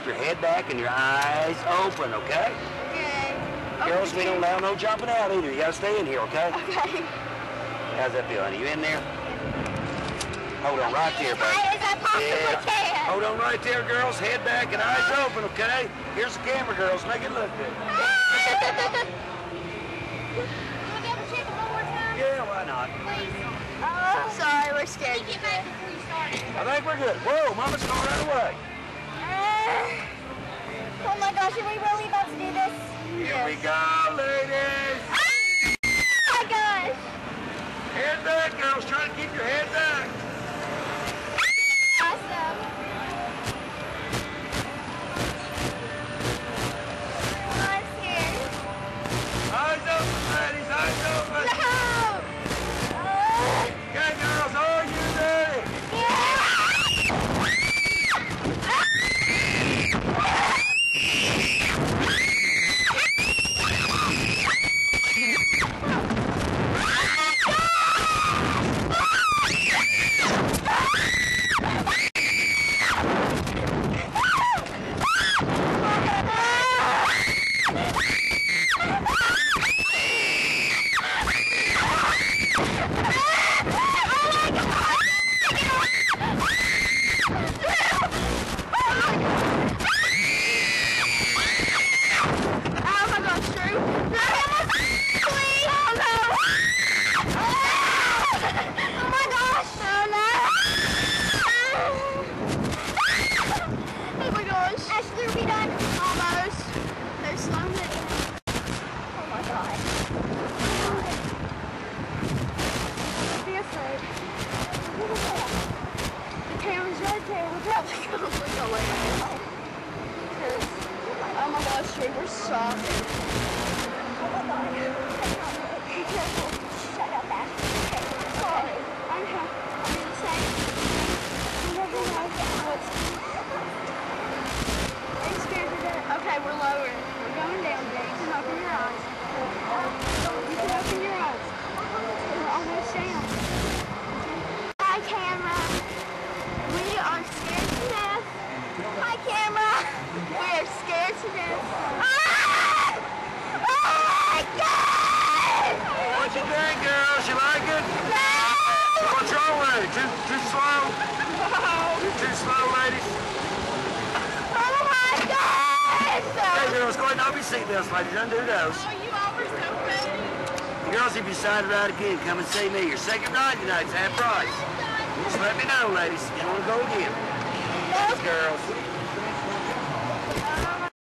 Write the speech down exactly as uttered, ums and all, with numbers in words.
keep your head back and your eyes open, okay? Okay. Girls, we don't allow no jumping out either. You gotta stay in here, okay? Okay. How's that feel, honey? You in there? Hold on right there, buddy. As high as I possibly Yeah. can. Hold on right there, girls. Head back and eyes open, okay? Here's the camera, girls. Make it look good. Yeah, why not? Oh, sorry, we're scared. I think we're good. Whoa, Mama's gonna run away. Oh my gosh, are we really about to do this? Here Yes. we go, ladies. Oh my gosh. Head back, girls. Try to keep your head back. Awesome. Oh, I'm scared. Eyes open, ladies. Eyes open. No! Uh, Okay, girls. Are you ready? yeah! Oh my gosh, Trey, we're soft. Oh my god. Be careful. Shut up, Ashley. Okay, sorry. I'm happy. I'm gonna say. You never know what's. Are you scared to death? Okay, we're lowering. We're going down, Jay. You can open your eyes. You can open your eyes. We're almost down. Hi, camera. We are scared to death. Hi, camera. We are scared to death. Ah! Oh my God! What you think, girls? You like it? No! What's wrong with it? Too, too slow? No! You're too slow, ladies. Oh my God! Okay, girls, go ahead and open your seatbelts, ladies. Undo those. Oh, you all were so pretty. Girls, if you decide to ride again, come and see me. Your second ride tonight's half price. Just let me know, ladies. You want to go again? Yes, girls. Oh